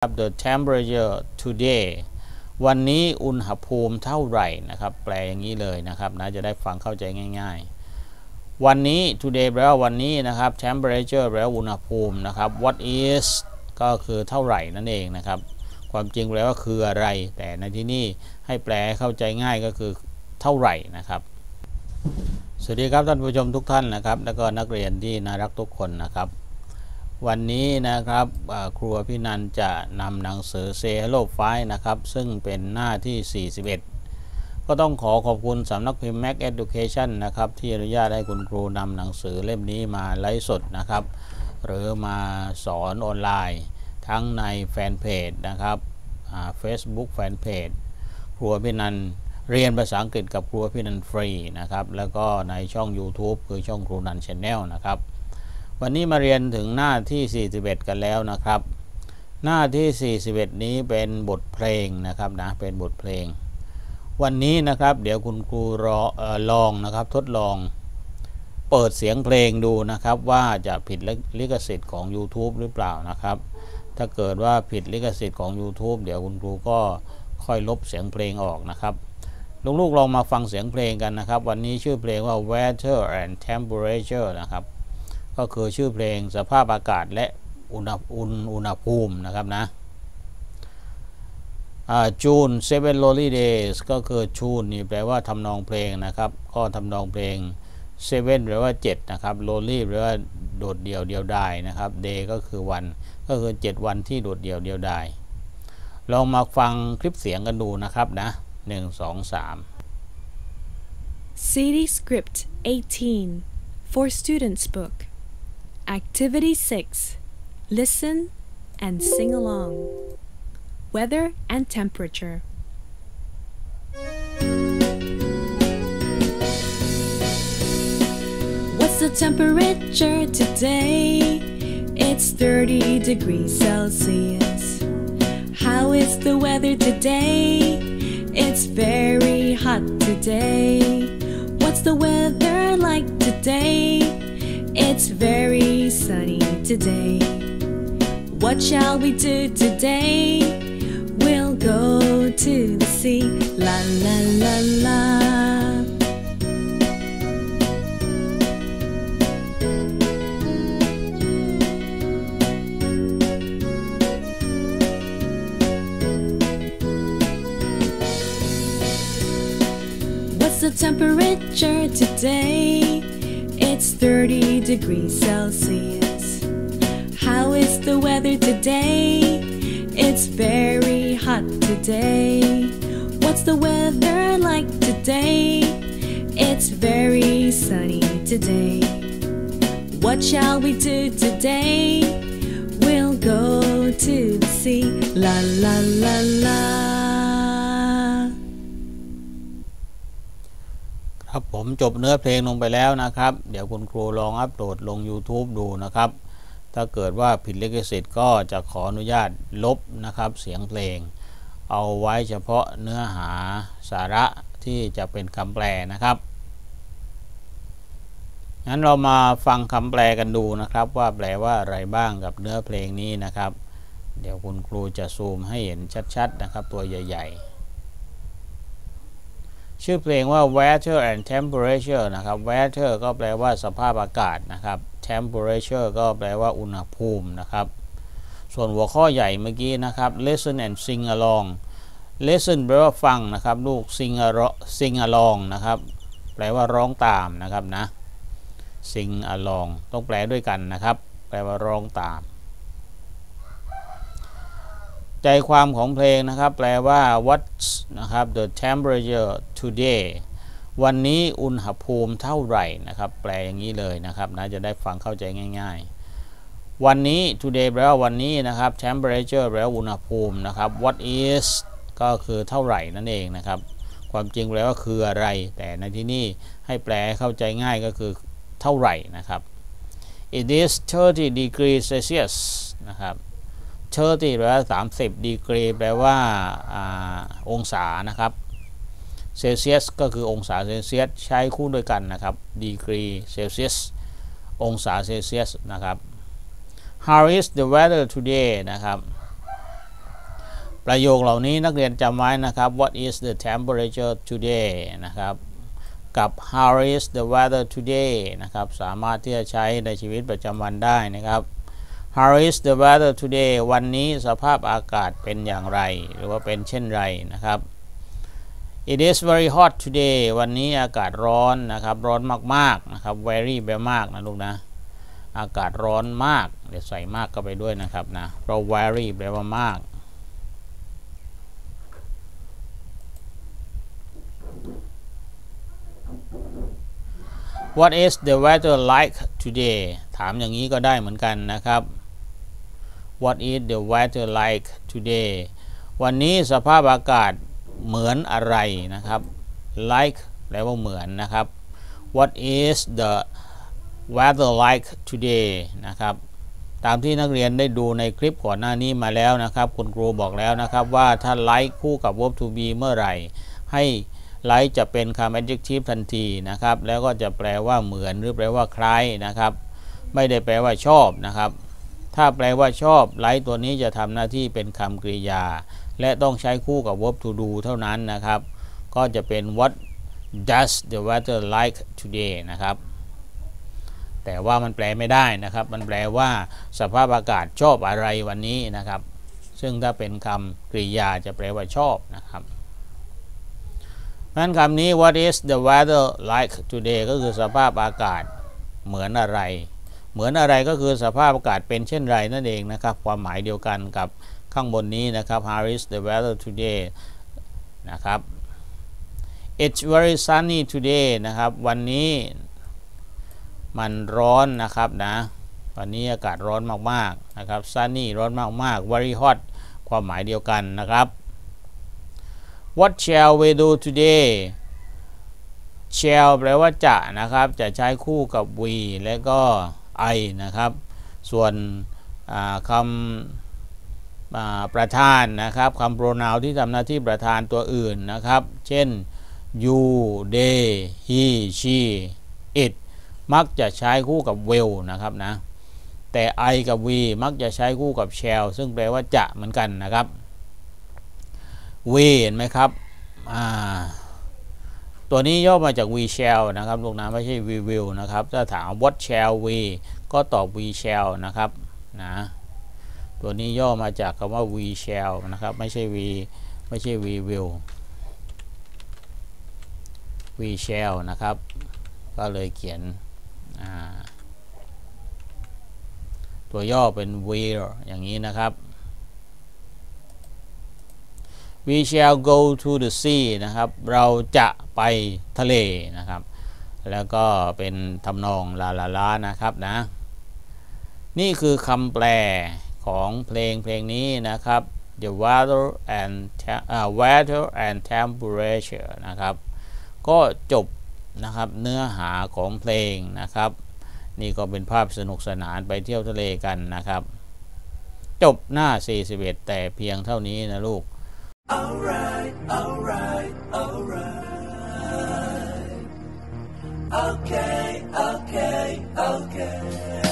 The temperature today วันนี้อุณหภูมิเท่าไหร่นะครับแปลอย่างนี้เลยนะครับนะจะได้ฟังเข้าใจง่ายๆวันนี้ today แปลว่าวันนี้นะครับ temperature แปลว่าอุณหภูมินะครับ what is ก็คือเท่าไหร่นั่นเองนะครับความจริงแปลว่าคืออะไรแต่ในที่นี้ให้แปลเข้าใจง่ายก็คือเท่าไหร่นะครับสวัสดีครับท่านผู้ชมทุกท่านนะครับแล้วก็นักเรียนที่น่ารักทุกคนนะครับวันนี้นะครับครูพี่นันจะนำหนังสือ Say Hello 5 นะครับซึ่งเป็นหน้าที่41ก็ต้องขอบคุณสำนักพิมพ์ Mac Education นะครับที่อนุญาตให้คุณครูนำหนังสือเล่มนี้มาไลฟ์สดนะครับหรือมาสอนออนไลน์ทั้งในแฟนเพจนะครับFacebook แฟนเพจครูพี่นันเรียนภาษาอังกฤษกับครูพี่นันฟรีนะครับแล้วก็ในช่อง YouTube คือช่องครูนัน Channel นะครับวันนี้มาเรียนถึงหน้าที่41กันแล้วนะครับหน้าที่41นี้เป็นบทเพลงนะครับนะเป็นบทเพลงวันนี้นะครับเดี๋ยวคุณครูลองนะครับทดลองเปิดเสียงเพลงดูนะครับว่าจะผิดลิขสิทธิ์ของ YouTube หรือเปล่านะครับถ้าเกิดว่าผิดลิขสิทธิ์ของ YouTube เดี๋ยวคุณครูก็ค่อยลบเสียงเพลงออกนะครับลูกๆลองมาฟังเสียงเพลงกันนะครับวันนี้ชื่อเพลงว่า Weather and Temperature นะครับก็คือชื่อเพลงสภาพอากาศและอุณหภูมินะครับนะJune 7 Lonely Days ก็คือ June นี่แปลว่าทำนองเพลงนะครับก็ทำนองเพลง 7 แปลว่า7นะครับ Lonely แปลว่าโดดเดี่ยวเดียวดายนะครับ Day ก็คือวันก็คือ7วันที่โดดเดี่ยวเดียวดายลองมาฟังคลิปเสียงกันดูนะครับนะ1 2 3 CD Script 18 for Students Book Activity 6 Listen and sing along Weather and temperature What's the temperature today? It's 30 degrees Celsius How is the weather today? It's very hot today What's the weather like today? It's very sunny today What shall we do today? We'll go to the sea La la la la What's the temperature today? It's 30 degrees Celsius How is the weather today? It's very hot today What's the weather like today? It's very sunny today What shall we do today? We'll go to the sea La la la la ครับผมจบเนื้อเพลงลงไปแล้วนะครับเดี๋ยวคุณครูลองอัปโหลดลง YouTube ดูนะครับถ้าเกิดว่าผิดลิขสิทธิ์ก็จะขออนุญาตลบนะครับเสียงเพลงเอาไว้เฉพาะเนื้อหาสาระที่จะเป็นคำแปลนะครับงั้นเรามาฟังคำแปลกันดูนะครับว่าแปลว่าอะไรบ้างกับเนื้อเพลงนี้นะครับเดี๋ยวคุณครูจะซูมให้เห็นชัดๆนะครับตัวใหญ่ๆชื่อเพลงว่า Weather and Temperature นะครับ Weather ก็แปลว่าสภาพอากาศนะครับ Temperature ก็แปลว่าอุณหภูมินะครับส่วนหัวข้อใหญ่เมื่อกี้นะครับ Listen and sing along Listen แปลว่าฟังนะครับลูก sing along นะครับแปลว่าร้องตามนะครับนะ sing along ต้องแปลด้วยกันนะครับแปลว่าร้องตามใจความของเพลงนะครับแปลว่า What's นะครับ the temperature today วันนี้อุณหภูมิเท่าไหร่นะครับแปลอย่างนี้เลยนะครับนะจะได้ฟังเข้าใจง่ายๆวันนี้ today แปลว่าวันนี้นะครับ temperature แปลว่าอุณหภูมินะครับ what is ก็คือเท่าไหร่นั่นเองนะครับความจริงแปลว่าคืออะไรแต่ในที่นี้ให้แปลเข้าใจง่ายก็คือเท่าไหร่นะครับ it is 30 degrees Celsius นะครับ30แปลว่า30 degree แปลว่าองศานะครับ Celsius ก็คือองศาเซลเซียสใช้คู่ด้วยกันนะครับ degree Celsius องศาเซลเซียสนะครับ How is the weather today นะครับประโยคเหล่านี้นักเรียนจำไว้นะครับ What is the temperature today นะครับกับ How is the weather today นะครับสามารถที่จะใช้ในชีวิตประจำวันได้นะครับ How is the weather today วันนี้สภาพอากาศเป็นอย่างไรหรือว่าเป็นเช่นไรนะครับ It is very hot today วันนี้อากาศร้อนนะครับร้อนมากๆนะครับ very แปลมากนะลูกนะอากาศร้อนมากเดี๋ยวใส่มากเข้าไปด้วยนะครับนะเพราะ very แปลว่ามาก What is the weather like today ถามอย่างนี้ก็ได้เหมือนกันนะครับ What is the weather like today วันนี้สภาพอากาศเหมือนอะไรนะครับ like แปลว่าเหมือนนะครับ What is the weather like today นะครับตามที่นักเรียนได้ดูในคลิปก่อนหน้านี้มาแล้วนะครับคุณครูบอกแล้วนะครับว่าถ้า like คู่กับ verb to be เมื่อไหร่ให้ like จะเป็นคำ adjective ทันทีนะครับแล้วก็จะแปลว่าเหมือนหรือแปลว่าคล้ายนะครับไม่ได้แปลว่าชอบนะครับถ้าแปลว่าชอบ like ตัวนี้จะทำหน้าที่เป็นคำกริยาและต้องใช้คู่กับ verb to do เท่านั้นนะครับก็จะเป็น What does the weather like today นะครับแต่ว่ามันแปลไม่ได้นะครับมันแปลว่าสภาพอากาศชอบอะไรวันนี้นะครับซึ่งถ้าเป็นคำกริยาจะแปลว่าชอบนะครับงั้นคำนี้ What is the weather like today ก็คือสภาพอากาศเหมือนอะไรเหมือนอะไรก็คือสภาพอากาศเป็นเช่นไรนั่นเองนะครับความหมายเดียวกันกับข้างบนนี้นะครับ How is the weather today นะครับ It's very sunny today นะครับวันนี้มันร้อนนะครับนะวันนี้อากาศร้อนมากๆนะครับ sunny ร้อนมากๆ very hot ความหมายเดียวกันนะครับ What shall we do today shall แปลว่าจะนะครับจะใช้คู่กับ we และก็ I นะครับส่วนคำประธานนะครับคำ pronoun ที่ทำหน้าที่ประธานตัวอื่นนะครับเช่น you they he she it มักจะใช้คู่กับ will นะครับนะแต่ I กับ we มักจะใช้คู่กับ shall ซึ่งแปลว่าจะเหมือนกันนะครับ we เห็นไหมครับตัวนี้ย่อมาจาก we shall นะครับลูกนะไม่ใช่ we will นะครับถ้าถาม what shall we ก็ตอบ we shall นะครับนะตัวนี้ย่อมาจากคำว่า we shall นะครับไม่ใช่ we will we shall นะครับก็เลยเขียนตัวย่อเป็น will อย่างนี้นะครับ we shall go to the sea นะครับเราจะไปทะเลนะครับแล้วก็เป็นทำนองลาลาลานะครับนะนี่คือคำแปลของเพลงนี้นะครับ the weather and temperature นะครับก็จบนะครับเนื้อหาของเพลงนะครับนี่ก็เป็นภาพสนุกสนานไปเที่ยวทะเลกันนะครับจบหน้า41แต่เพียงเท่านี้นะลูก Alright, alright, alright. Okay, okay, okay.